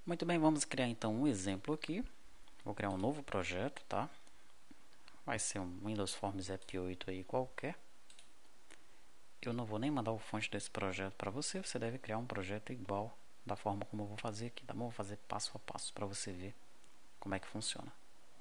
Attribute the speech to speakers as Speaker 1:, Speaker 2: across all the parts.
Speaker 1: Muito bem, vamos criar então um exemplo aqui. Vou criar um novo projeto, tá? Vai ser um Windows Forms App 8 aí qualquer. Eu não vou nem mandar o fonte desse projeto para você. Você deve criar um projeto igual da forma como eu vou fazer aqui, tá bom? Vou fazer passo a passo para você ver como é que funciona.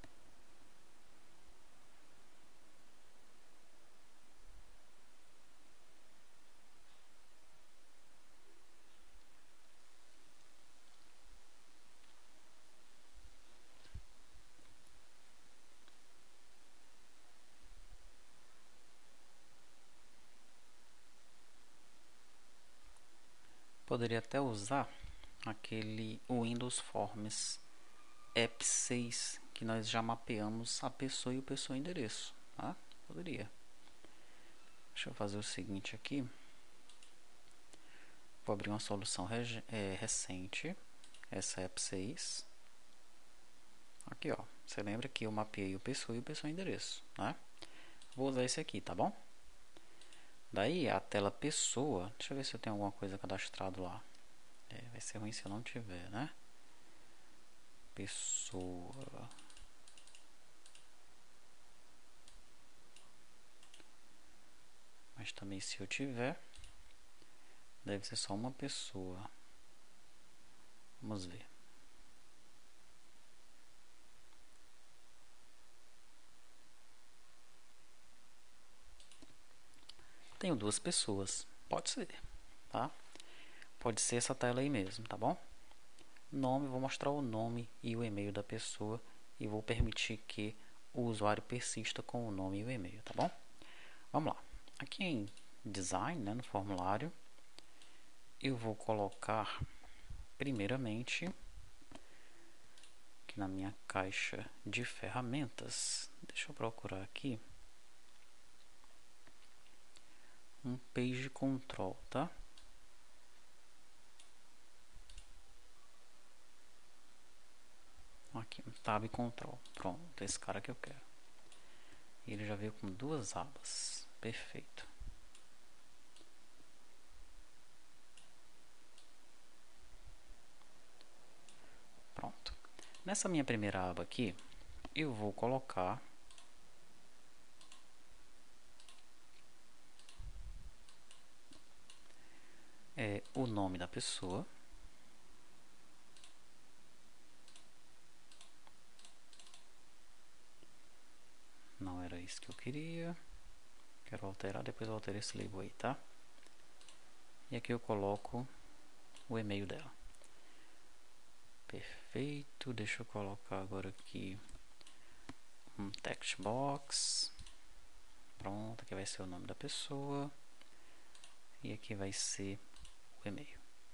Speaker 1: Poderia até usar aquele Windows Forms App 6 que nós já mapeamos a pessoa e o pessoa endereço, tá? Poderia. Deixa eu fazer o seguinte aqui. Vou abrir uma solução recente, essa App 6. Aqui, ó. Você lembra que eu mapeei o pessoa e o pessoa endereço, né? Vou usar esse aqui, tá bom? Daí a tela pessoa, deixa eu ver se eu tenho alguma coisa cadastrado lá. Vai ser ruim se eu não tiver, né? Pessoa. Mas também se eu tiver, deve ser só uma pessoa. Vamos ver. Tenho duas pessoas. Pode ser, tá? Pode ser essa tela aí mesmo, tá bom? Nome, vou mostrar o nome e o e-mail da pessoa e vou permitir que o usuário persista com o nome e o e-mail, tá bom? Vamos lá. Aqui em Design, né, no formulário, eu vou colocar primeiramente aqui na minha caixa de ferramentas. Deixa eu procurar aqui um page control, tá? Aqui, um tab control. Pronto, esse cara que eu quero. Ele já veio com duas abas. Perfeito. Pronto. Nessa minha primeira aba aqui, eu vou colocar o nome da pessoa. Não era isso que eu queria. Quero alterar, depois eu altero esse label aí, tá? E aqui eu coloco o e-mail dela. Perfeito. Deixa eu colocar agora aqui um text box. Pronto, aqui vai ser o nome da pessoa. E aqui vai ser o e-mail.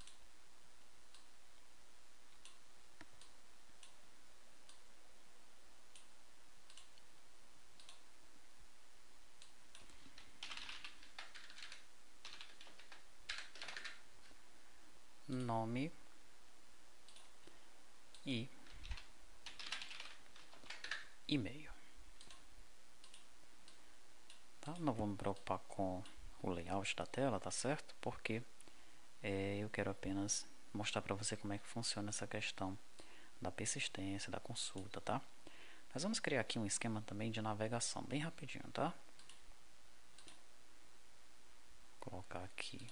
Speaker 1: Nome e e-mail. Tá? Não vou me preocupar com o layout da tela, tá certo? Porque eu quero apenas mostrar para você como é que funciona essa questão da persistência, da consulta, tá? Nós vamos criar aqui um esquema também de navegação, bem rapidinho, tá? Vou colocar aqui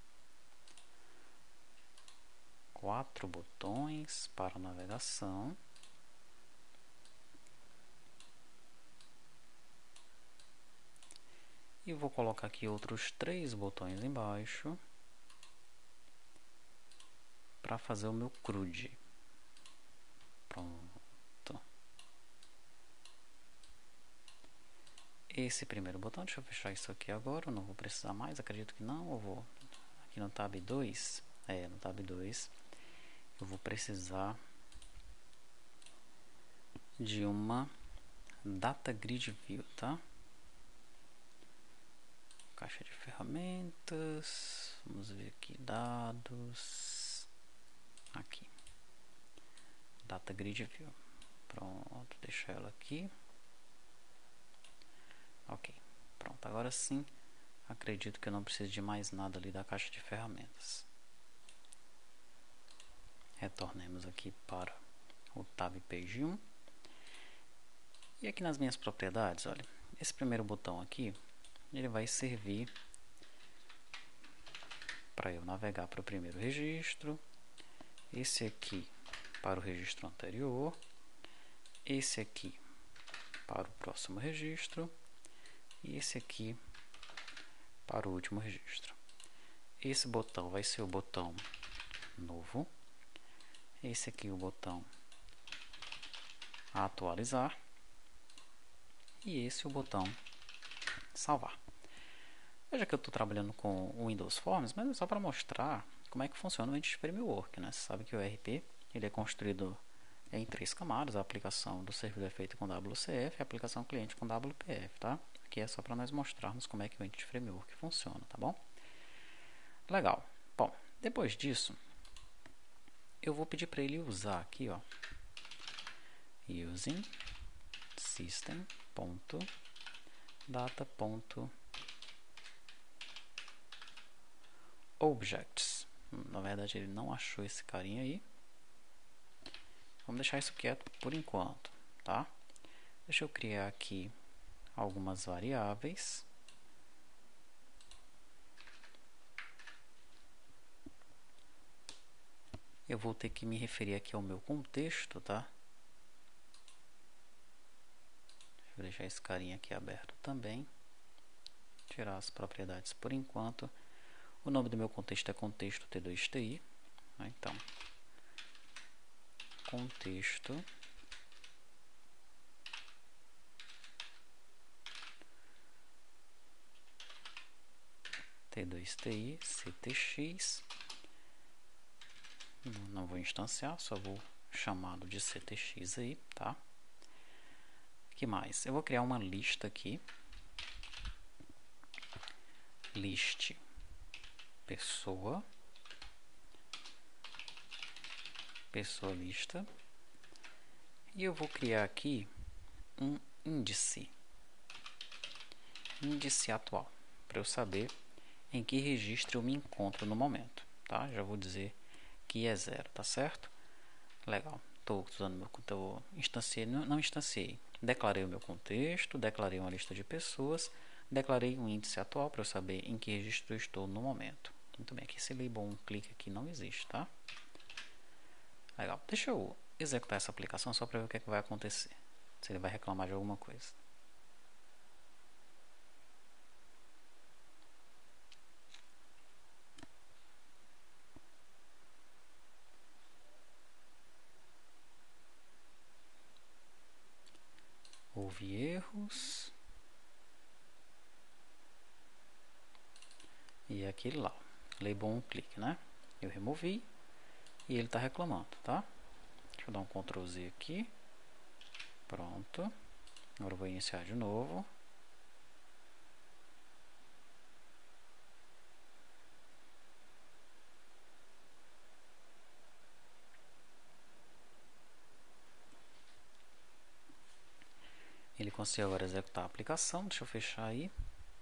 Speaker 1: 4 botões para navegação. E vou colocar aqui outros 3 botões embaixo para fazer o meu CRUD. Pronto. Esse primeiro botão, deixa eu fechar isso aqui agora, eu não vou precisar mais, acredito que não, eu vou aqui no tab 2, no tab 2, eu vou precisar de uma Data Grid View, tá? Caixa de ferramentas, vamos ver aqui, dados, aqui, Data Grid View, pronto, deixa ela aqui, ok, pronto, agora sim, acredito que eu não preciso de mais nada ali da caixa de ferramentas. Retornemos aqui para o Tab Page 1. E aqui nas minhas propriedades, olha, esse primeiro botão aqui, ele vai servir para eu navegar para o primeiro registro, esse aqui para o registro anterior, esse aqui para o próximo registro e esse aqui para o último registro. Esse botão vai ser o botão novo, esse aqui o botão atualizar e esse o botão salvar. Veja que eu estou trabalhando com o Windows Forms, mas é só para mostrar como é que funciona o Entity Framework, né? Você sabe que o ERP ele é construído em 3 camadas: a aplicação do servidor é feita com WCF e a aplicação cliente com WPF, tá? Aqui é só para nós mostrarmos como é que o Entity Framework funciona, tá bom? Legal. Bom, depois disso, eu vou pedir para ele usar aqui, ó, using system.data.objects. Na verdade, ele não achou esse carinha aí. Vamos deixar isso quieto por enquanto, tá? Deixa eu criar aqui algumas variáveis. Eu vou ter que me referir aqui ao meu contexto, tá? Vou deixar esse carinha aqui aberto também. Tirar as propriedades por enquanto. O nome do meu contexto é contexto T2TI. Então, contexto T2TI CTX. Não vou instanciar, só vou chamá-lo de CTX aí, tá? O que mais? Eu vou criar uma lista aqui. List pessoa lista. E eu vou criar aqui um índice atual, para eu saber em que registro eu me encontro no momento, tá? Já vou dizer que é 0, tá certo? Legal. Estou usando meu conteúdo, não instanciei. Declarei o meu contexto, declarei uma lista de pessoas, declarei um índice atual para eu saber em que registro eu estou no momento. Muito bem, aqui esse label um clique aqui não existe, tá? Legal. Deixa eu executar essa aplicação só para ver o que é que vai acontecer. Se ele vai reclamar de alguma coisa. Houve erros. E é aquele lá, label um clique, né? Eu removi e ele está reclamando, tá? Deixa eu dar um Ctrl Z aqui. Pronto. Agora eu vou iniciar de novo. Ele conseguiu agora executar a aplicação. Deixa eu fechar aí.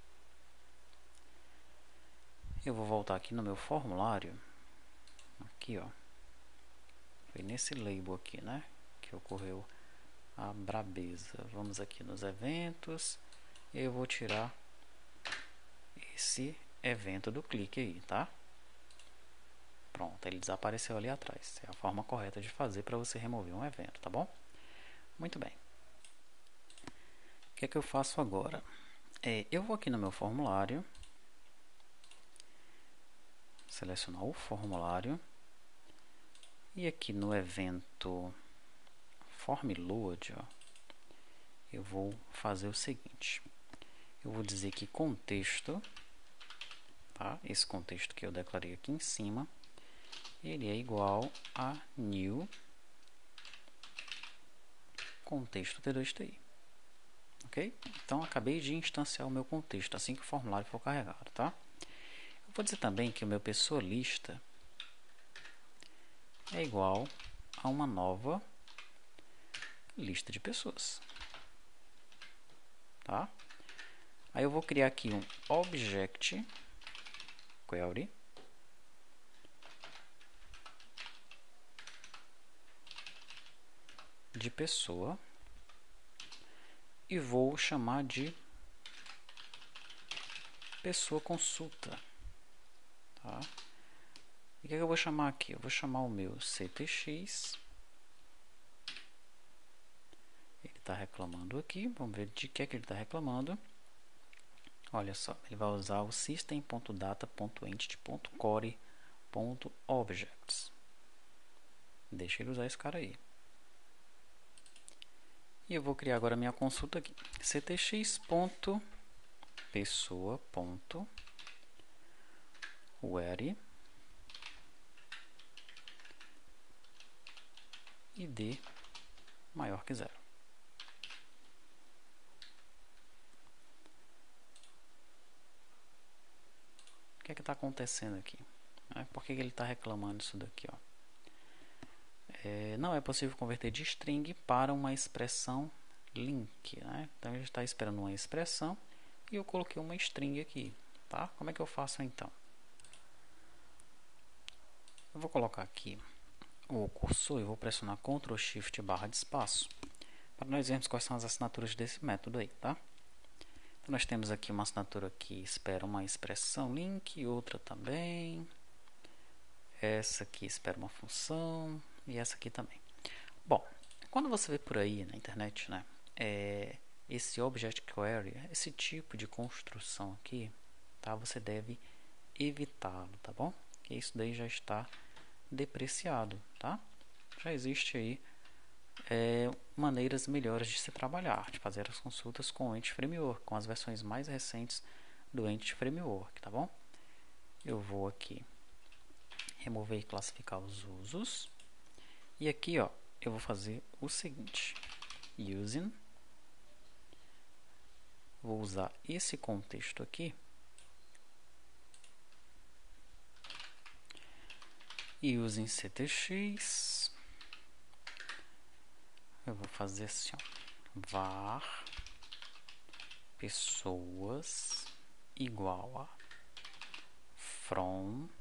Speaker 1: Eu vou voltar aqui no meu formulário. Aqui, ó. Foi nesse label aqui, né? Que ocorreu a brabeza. Vamos aqui nos eventos. E eu vou tirar esse evento do clique aí, tá? Pronto, ele desapareceu ali atrás. É a forma correta de fazer para você remover um evento, tá bom? Muito bem. O que é que eu faço agora? Eu vou aqui no meu formulário, selecionar o formulário e aqui no evento formLoad, ó, eu vou fazer o seguinte: eu vou dizer que contexto, tá? Esse contexto que eu declarei aqui em cima, ele é igual a new contexto T2TI. Ok? Então, acabei de instanciar o meu contexto assim que o formulário for carregado, tá? Eu vou dizer também que o meu pessoa lista é igual a uma nova lista de pessoas, tá? Aí eu vou criar aqui um object query de pessoa e vou chamar de pessoa consulta, tá? E o que eu vou chamar aqui? Eu vou chamar o meu CTX. Ele está reclamando aqui. Vamos ver de que ele está reclamando. Olha só, ele vai usar o system.data.entity.core.objects. Deixa ele usar esse cara aí. E eu vou criar agora a minha consulta aqui. ctx.pessoa.where id maior que 0. O que é que está acontecendo aqui? Por que ele está reclamando isso daqui? Ó? Não é possível converter de string para uma expressão link. Né? Então ele está esperando uma expressão e eu coloquei uma string aqui. Tá? Como é que eu faço então? Eu vou colocar aqui o cursor e vou pressionar Ctrl Shift barra de espaço para nós vermos quais são as assinaturas desse método aí, tá? Então nós temos aqui uma assinatura que espera uma expressão link, outra também. Essa aqui espera uma função e essa aqui também. Bom, quando você vê por aí na internet, né, esse Object Query, esse tipo de construção aqui, tá? Você deve evitá-lo, tá bom? Porque isso daí já está depreciado, tá? Já existe aí maneiras melhores de se trabalhar, de fazer as consultas com o Entity Framework, com as versões mais recentes do Entity Framework, tá bom? Eu vou aqui remover e classificar os usos. E aqui, ó, eu vou fazer o seguinte: using, vou usar esse contexto aqui e using ctx, eu vou fazer assim, ó, var pessoas igual a from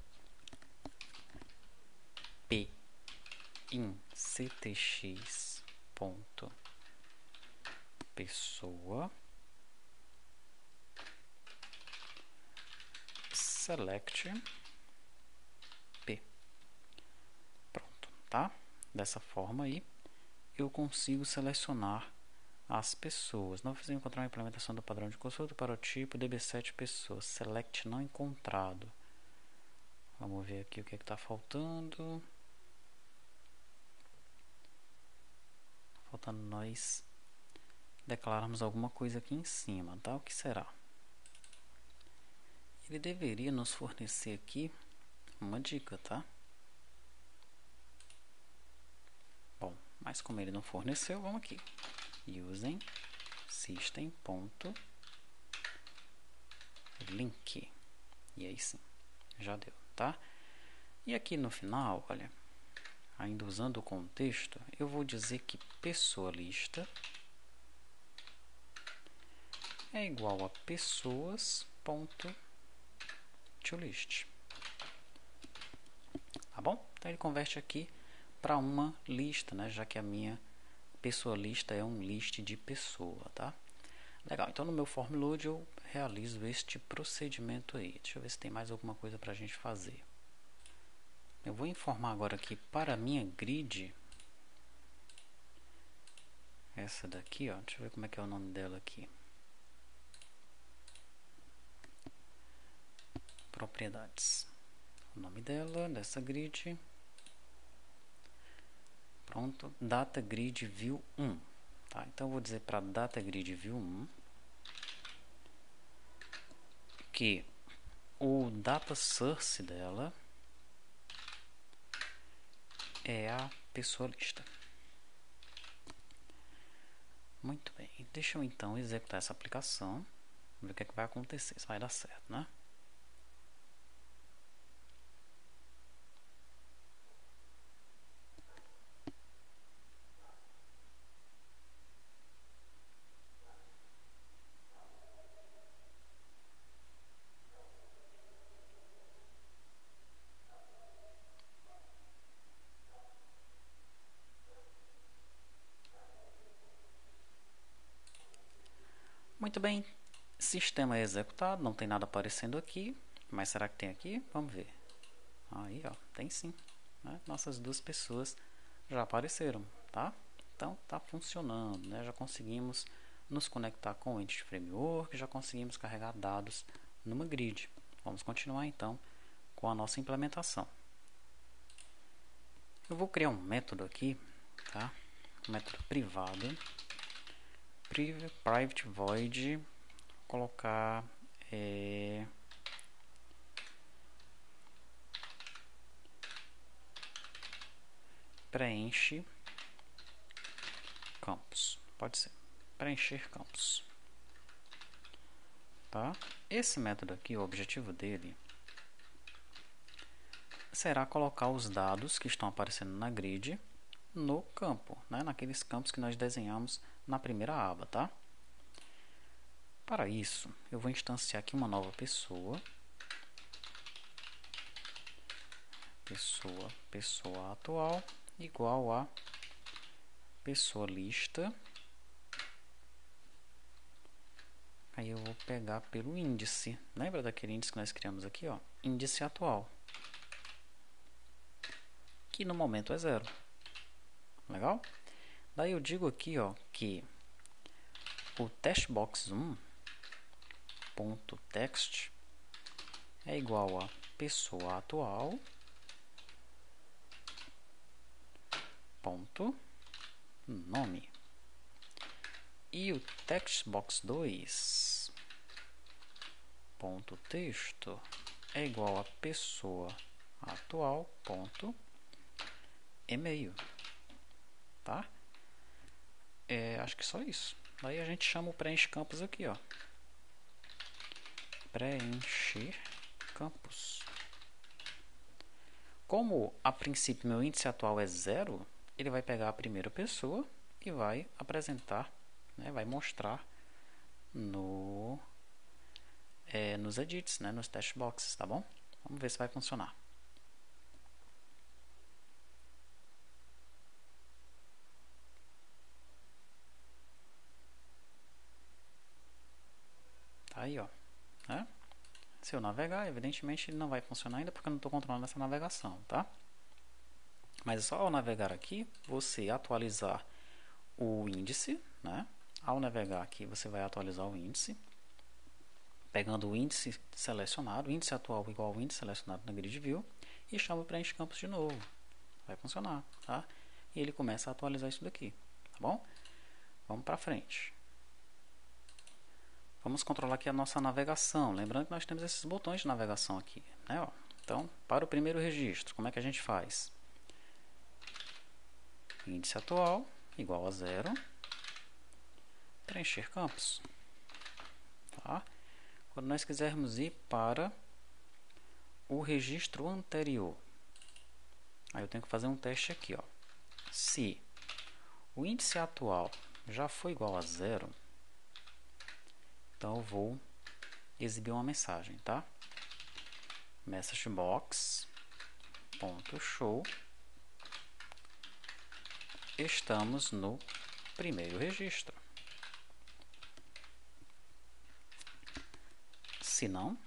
Speaker 1: p in ctx ponto pessoa select p. Pronto, tá? Dessa forma aí eu consigo selecionar as pessoas. Não fiz encontrar uma implementação do padrão de consulta para o tipo DB7 pessoas. Select não encontrado. Vamos ver aqui o que está faltando. Faltando nós declararmos alguma coisa aqui em cima, tá? O que será? Ele deveria nos fornecer aqui uma dica, tá? Bom, mas como ele não forneceu, vamos aqui. Using system.link. E aí sim, já deu, tá? E aqui no final, olha, ainda usando o contexto, eu vou dizer que pessoa lista é igual a pessoas.toList. Tá bom? Então ele converte aqui para uma lista, né? Já que a minha pessoa lista é um list de pessoa, tá? Legal, então no meu Formload eu realizo este procedimento aí. Deixa eu ver se tem mais alguma coisa para a gente fazer. Eu vou informar agora aqui para a minha grid. Essa daqui, ó, deixa eu ver como é que é o nome dela aqui. Propriedades. O nome dela, dessa grid. Pronto, data grid view 1. Tá? Então eu vou dizer para data grid view 1 que o data source dela é a pessoa lista. Muito bem, deixa eu então executar essa aplicação, ver o que é que vai acontecer, se vai dar certo, né? Muito bem, sistema executado, não tem nada aparecendo aqui, mas será que tem aqui? Vamos ver. Aí, ó, tem sim, né? Nossas duas pessoas já apareceram, tá? Então, tá funcionando, né? Já conseguimos nos conectar com o Entity Framework, já conseguimos carregar dados numa grid. Vamos continuar, então, com a nossa implementação. Eu vou criar um método aqui, tá? Um método privado, private void, colocar preenche campos, pode ser, preencher campos, tá? Esse método aqui, o objetivo dele será colocar os dados que estão aparecendo na grid no campo, né? Naqueles campos que nós desenhamos na primeira aba, tá? Para isso, eu vou instanciar aqui uma nova pessoa, pessoa atual, igual a pessoa lista. Aí eu vou pegar pelo índice. Lembra daquele índice que nós criamos aqui, ó? Índice atual, que no momento é 0. Legal? Daí eu digo aqui, ó, que o testbox1.text é igual a pessoa atual ponto nome, e o textbox2 ponto texto é igual a pessoa atual ponto e-mail, tá? Acho que só isso. Daí a gente chama o preenche campos aqui, ó, preencher campos. Como a princípio meu índice atual é 0, ele vai pegar a primeira pessoa e vai apresentar, né, vai mostrar nos edits, né, nos test boxes, tá bom? Vamos ver se vai funcionar. Tá aí, ó, né? Se eu navegar, evidentemente ele não vai funcionar ainda porque eu não estou controlando essa navegação, tá? Mas só ao navegar aqui, você atualizar o índice, né? Ao navegar aqui, você vai atualizar o índice, pegando o índice selecionado, o índice atual igual ao índice selecionado na grid view, e chama o preenche campos de novo. Vai funcionar, tá? E ele começa a atualizar isso daqui, tá bom? Vamos para frente. Vamos controlar aqui a nossa navegação. Lembrando que nós temos esses botões de navegação aqui, né? Ó. Então, para o primeiro registro, como é que a gente faz? Índice atual igual a 0. Preencher campos. Tá? Quando nós quisermos ir para o registro anterior, aí eu tenho que fazer um teste aqui, ó. Se o índice atual já foi igual a 0, então eu vou exibir uma mensagem, tá? Messagebox.show. Estamos no primeiro registro. Se não,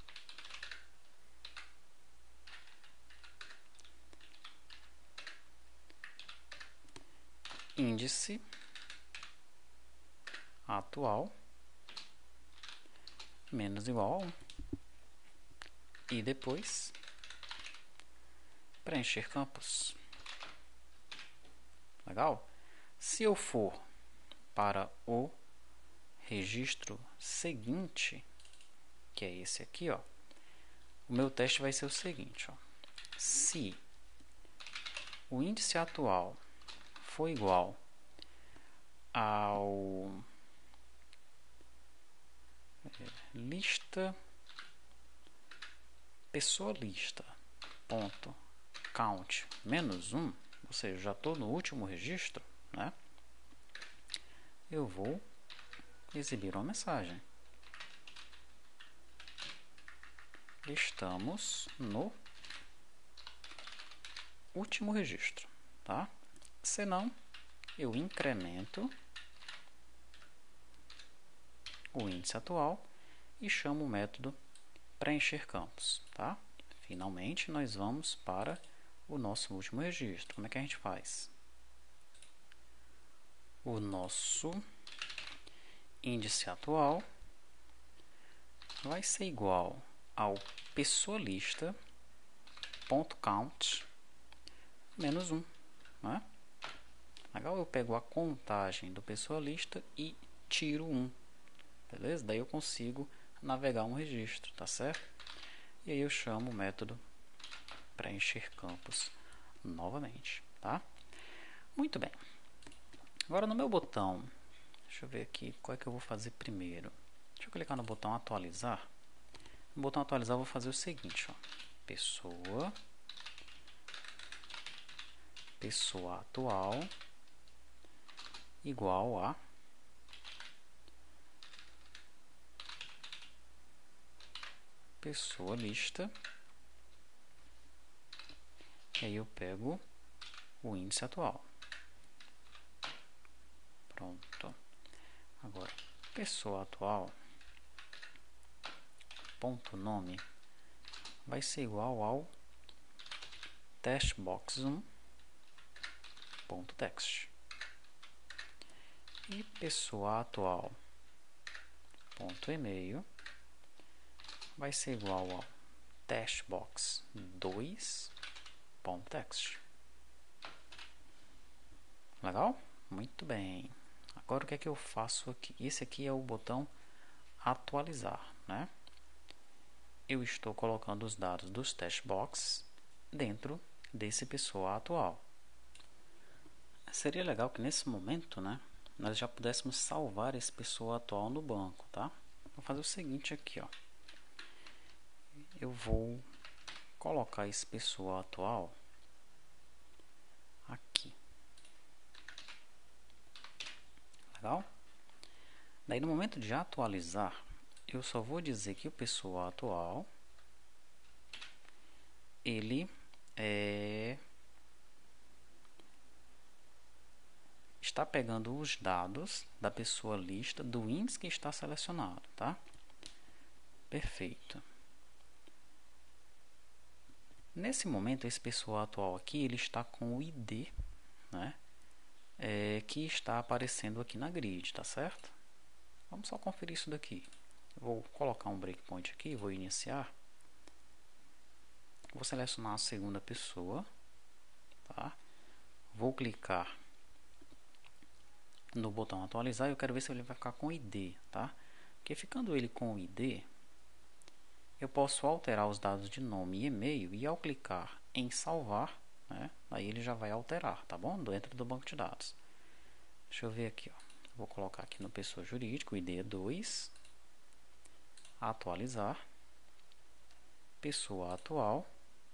Speaker 1: índice atual menos igual a 1. E depois preencher campos. Legal? Se eu for para o registro seguinte, que é esse aqui, ó, o meu teste vai ser o seguinte, ó. Se o índice atual for igual ao lista pessoa lista ponto count menos 1, ou seja, já estou no último registro, né? Eu vou exibir uma mensagem. Estamos no último registro, tá? Senão, eu incremento o índice atual e chamo o método preencher campos, tá? Finalmente, nós vamos para o nosso último registro. Como é que a gente faz? O nosso índice atual vai ser igual ao pessoalista.count menos 1, né? Legal? Eu pego a contagem do pessoalista e tiro 1, beleza? Daí eu consigo navegar um registro, tá certo? E aí eu chamo o método preencher campos novamente, tá? Muito bem. Agora no meu botão, deixa eu ver aqui qual é que eu vou fazer primeiro. Deixa eu clicar no botão atualizar. No botão atualizar eu vou fazer o seguinte, ó. Pessoa atual igual a pessoa lista. E aí eu pego o índice atual. Pronto. Agora, pessoa atual ponto nome vai ser igual ao testbox1 ponto text. E pessoa atual ponto e-mail vai ser igual ao testbox2 ponto text. Legal? Muito bem. Agora o que é que eu faço aqui? Esse aqui é o botão atualizar, né? Eu estou colocando os dados dos testbox dentro desse pessoa atual. Seria legal que nesse momento, né, nós já pudéssemos salvar esse pessoa atual no banco, tá? Vou fazer o seguinte aqui, ó. Eu vou colocar esse pessoa atual aqui. Legal? Daí no momento de atualizar, eu só vou dizer que o pessoa atual ele está pegando os dados da pessoa lista do índice que está selecionado, tá? Perfeito. Nesse momento, esse pessoa atual aqui, ele está com o ID, né? Que está aparecendo aqui na grid, tá certo? Vamos só conferir isso daqui. Vou colocar um breakpoint aqui, vou iniciar. Vou selecionar a segunda pessoa, tá? Vou clicar no botão atualizar e eu quero ver se ele vai ficar com o ID, tá? Porque ficando ele com o ID, eu posso alterar os dados de nome e e-mail e ao clicar em salvar, né, aí ele já vai alterar, tá bom? Dentro do banco de dados. Deixa eu ver aqui, ó. Vou colocar aqui no pessoa jurídica, o ID é 2, atualizar, pessoa atual.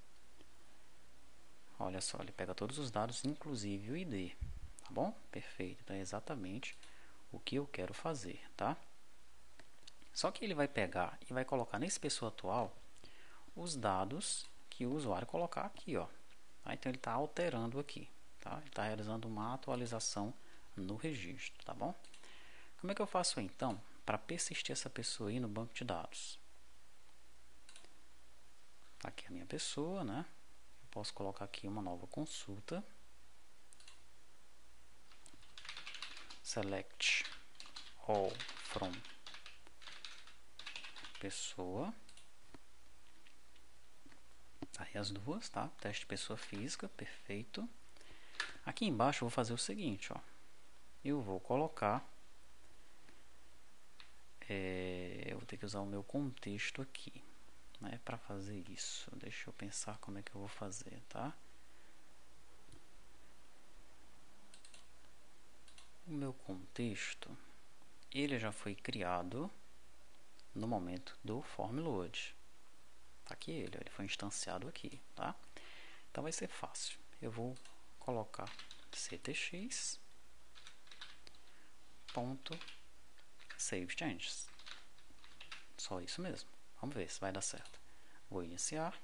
Speaker 1: Olha só, ele pega todos os dados, inclusive o ID, tá bom? Perfeito, então é exatamente o que eu quero fazer, tá? Só que ele vai pegar e vai colocar nesse pessoa atual os dados que o usuário colocar aqui, ó. Tá? Então ele está alterando aqui, tá? Ele está realizando uma atualização no registro, tá bom? Como é que eu faço então para persistir essa pessoa aí no banco de dados? Aqui é a minha pessoa, né? Eu posso colocar aqui uma nova consulta. Select all from pessoa. Aí as duas, tá? Teste pessoa física, perfeito. Aqui embaixo eu vou fazer o seguinte, ó. Eu vou colocar... eu vou ter que usar o meu contexto aqui, né? Para fazer isso. Deixa eu pensar como é que eu vou fazer, tá? O meu contexto, ele já foi criado no momento do form load. Tá aqui ele foi instanciado aqui, tá? Então vai ser fácil. Eu vou colocar ctx ponto save changes. Só isso mesmo. Vamos ver se vai dar certo. Vou iniciar.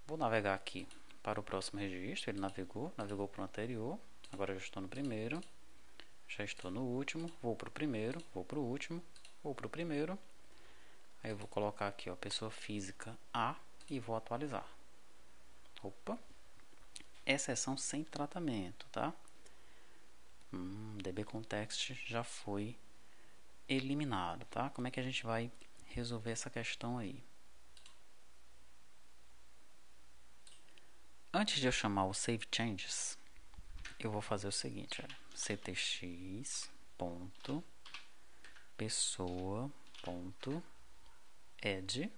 Speaker 1: Vou navegar aqui para o próximo registro. Ele navegou para o anterior. Agora eu já estou no primeiro. Já estou no último. Vou para o primeiro, vou para o último, vou para o primeiro. Aí eu vou colocar aqui, ó, pessoa física A e vou atualizar. Opa! Exceção sem tratamento, tá? DB Context já foi eliminado, tá? Como é que a gente vai resolver essa questão aí? Antes de eu chamar o Save Changes, eu vou fazer o seguinte, ctx.pessoa.add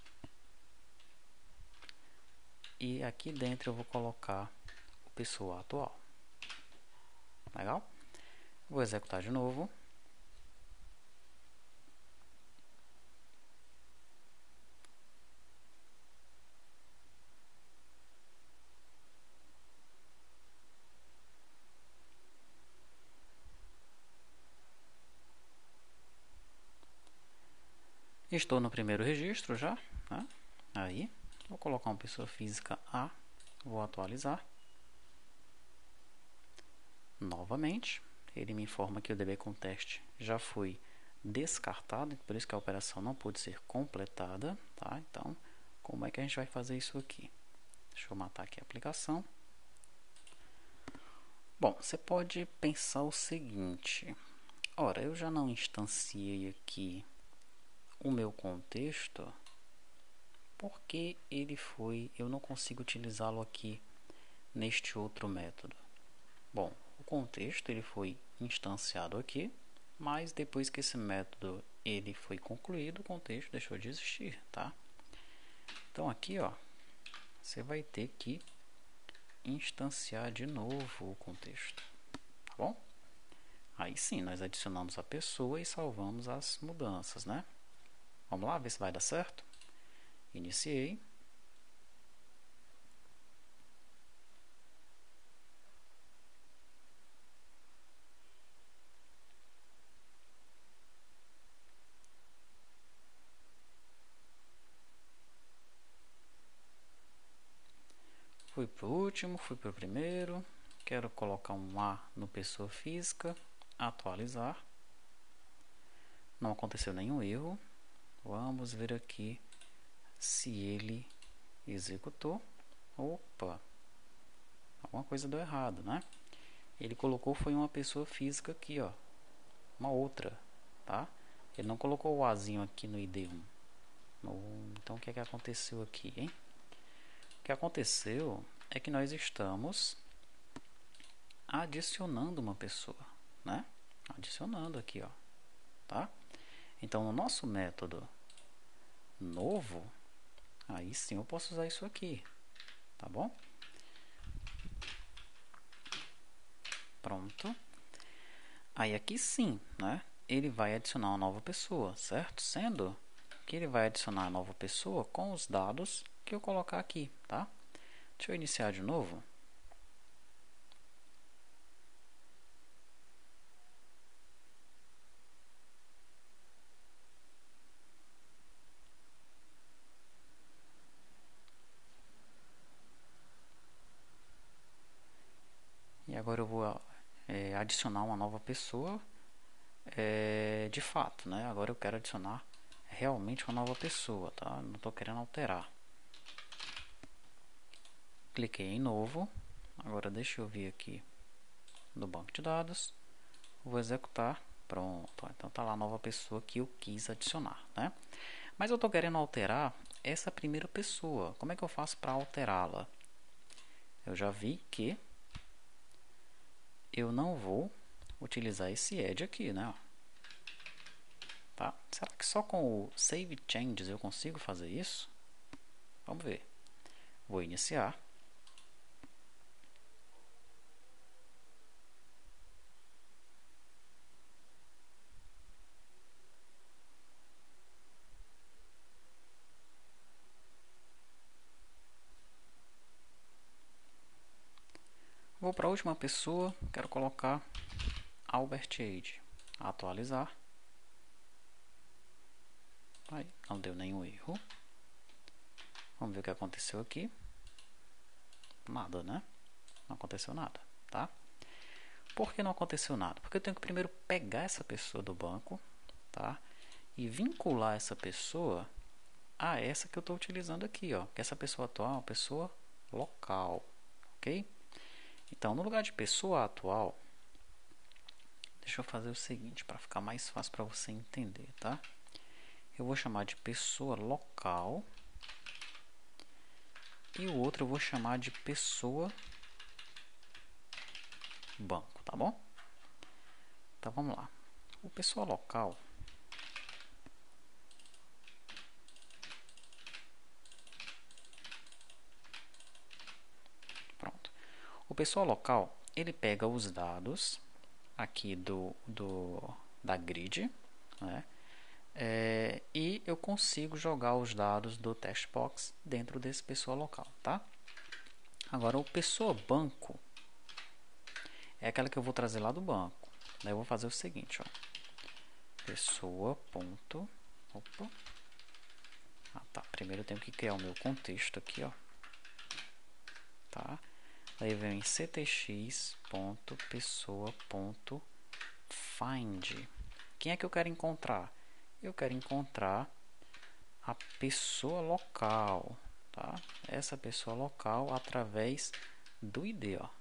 Speaker 1: e aqui dentro eu vou colocar o pessoa atual. Legal? Vou executar de novo. Estou no primeiro registro já, né? Aí, vou colocar uma pessoa física A, vou atualizar. Novamente, ele me informa que o DB Context já foi descartado, por isso que a operação não pôde ser completada, tá? Então, como é que a gente vai fazer isso aqui? Deixa eu matar aqui a aplicação. Bom, você pode pensar o seguinte: ora, eu já não instanciei aqui o meu contexto, porque eu não consigo utilizá-lo aqui neste outro método. Bom, o contexto ele foi instanciado aqui, mas depois que esse método ele foi concluído, o contexto deixou de existir, tá? Então aqui, ó, você vai ter que instanciar de novo o contexto, tá bom? Aí sim, nós adicionamos a pessoa e salvamos as mudanças, né? Vamos lá ver se vai dar certo? Iniciei. Fui para o último, fui para o primeiro. Quero colocar um A no pessoa física. Atualizar. Não aconteceu nenhum erro. Vamos ver aqui se ele executou. Opa! Alguma coisa deu errado, né? Ele colocou foi uma pessoa física aqui, ó. Uma outra, tá? Ele não colocou o Azinho aqui no ID1. Então o que é que aconteceu aqui, hein? O que aconteceu é que nós estamos adicionando uma pessoa, né? Adicionando aqui, ó, tá? Então no nosso método novo, aí sim eu posso usar isso aqui, tá bom? Pronto. Aí aqui sim, né? Ele vai adicionar uma nova pessoa, certo? Sendo que ele vai adicionar a nova pessoa com os dados que eu colocar aqui, tá? Deixa eu iniciar de novo. E agora eu vou adicionar uma nova pessoa de fato, né? Agora eu quero adicionar realmente uma nova pessoa, tá? Não estou querendo alterar. Cliquei em novo. Agora deixa eu vir aqui no banco de dados. Vou executar. Pronto. Então tá lá a nova pessoa que eu quis adicionar, né? Mas eu estou querendo alterar essa primeira pessoa. Como é que eu faço para alterá-la? Eu já vi que eu não vou utilizar esse add aqui, né? Tá? Será que só com o Save Changes eu consigo fazer isso? Vamos ver. Vou iniciar. Vou para a última pessoa, quero colocar Albert Age. Atualizar. Aí, não deu nenhum erro. Vamos ver o que aconteceu aqui. Nada, né? Não aconteceu nada, tá? Por que não aconteceu nada? Porque eu tenho que primeiro pegar essa pessoa do banco, tá? E vincular essa pessoa a essa que eu estou utilizando aqui, ó. Que essa pessoa atual é uma pessoa local, ok? Então, no lugar de pessoa atual, deixa eu fazer o seguinte para ficar mais fácil para você entender, tá? Eu vou chamar de pessoa local e o outro eu vou chamar de pessoa banco, tá bom? Então vamos lá. O pessoa local, pronto. O pessoa local, ele pega os dados aqui da grid, né? E eu consigo jogar os dados do test box dentro desse pessoa local, tá? Agora o pessoa banco é aquela que eu vou trazer lá do banco. Daí eu vou fazer o seguinte, ó. Pessoa ponto, opa. Tá. Primeiro eu tenho que criar o meu contexto aqui, ó. Tá? Daí vem ctx.pessoa.find. Quem é que eu quero encontrar? Eu quero encontrar a pessoa local, tá? Essa pessoa local através do ID, ó.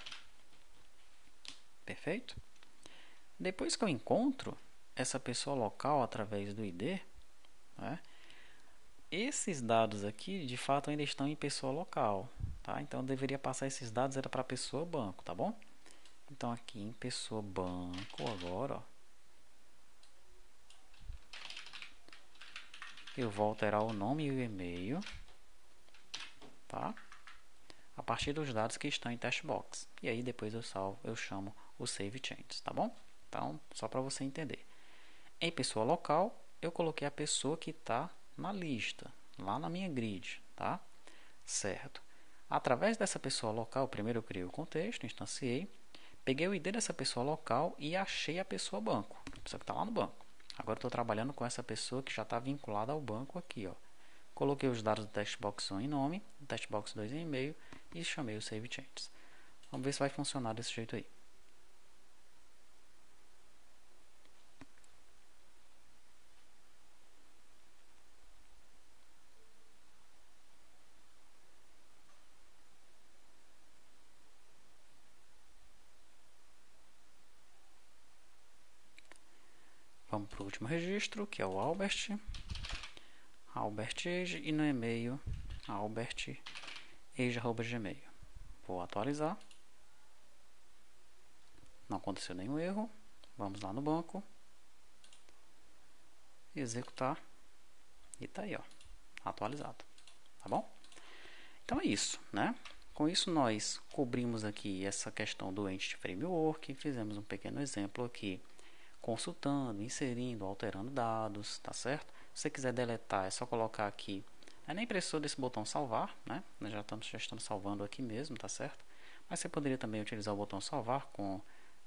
Speaker 1: Perfeito? Depois que eu encontro essa pessoa local através do ID, né, esses dados aqui de fato ainda estão em pessoa local, tá? Então eu deveria passar esses dados era para pessoa banco, tá bom? Então aqui em pessoa banco agora, ó, eu vou alterar o nome e o e-mail, tá? A partir dos dados que estão em test box. E aí depois eu chamo o save changes, tá bom? Então, só para você entender. Em pessoa local, eu coloquei a pessoa que está na lista, lá na minha grid, tá? Certo. Através dessa pessoa local, primeiro eu criei o contexto, instanciei, peguei o ID dessa pessoa local e achei a pessoa banco, a pessoa que está lá no banco. Agora estou trabalhando com essa pessoa que já está vinculada ao banco aqui, ó. Coloquei os dados do testbox 1 em nome, do testbox 2 em e-mail e chamei o save changes. Vamos ver se vai funcionar desse jeito aí. Vamos para o último registro, que é o Albert Age, e no e-mail albertage@gmail. Vou atualizar. Não aconteceu nenhum erro. Vamos lá no banco. Executar. E tá aí, ó, atualizado. Tá bom? Então é isso, né? Com isso nós cobrimos aqui essa questão do Entity Framework, fizemos um pequeno exemplo aqui, consultando, inserindo, alterando dados, tá certo? Se você quiser deletar, é só colocar aqui. Nem precisou desse botão salvar, né? Nós já estamos salvando aqui mesmo, tá certo? Mas você poderia também utilizar o botão salvar com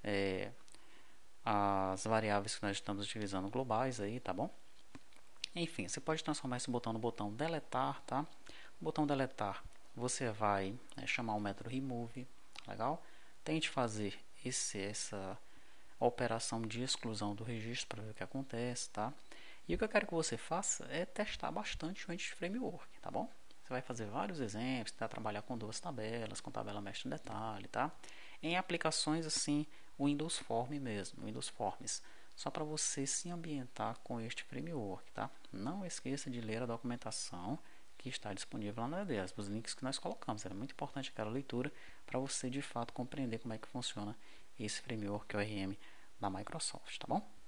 Speaker 1: as variáveis que nós estamos utilizando globais aí, tá bom? Enfim, você pode transformar esse botão no botão deletar, tá? O botão deletar, você vai chamar o método remove, legal? Tente fazer essa operação de exclusão do registro para ver o que acontece, tá? E o que eu quero que você faça é testar bastante o Entity Framework, tá bom? Você vai fazer vários exemplos, tentar trabalhar com duas tabelas, com tabela mestre em detalhe, tá? Em aplicações assim, Windows Form mesmo, Windows Forms, só para você se ambientar com este framework, tá? Não esqueça de ler a documentação que está disponível lá na ED, os links que nós colocamos. É muito importante aquela leitura para você de fato compreender como é que funciona esse framework ORM da Microsoft, tá bom?